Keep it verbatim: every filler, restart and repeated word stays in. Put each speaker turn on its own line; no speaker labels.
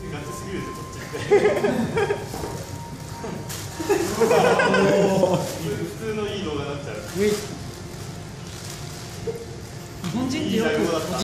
ガチすぎるでこっちって普通のいい動画になっちゃう。
日本人ってよく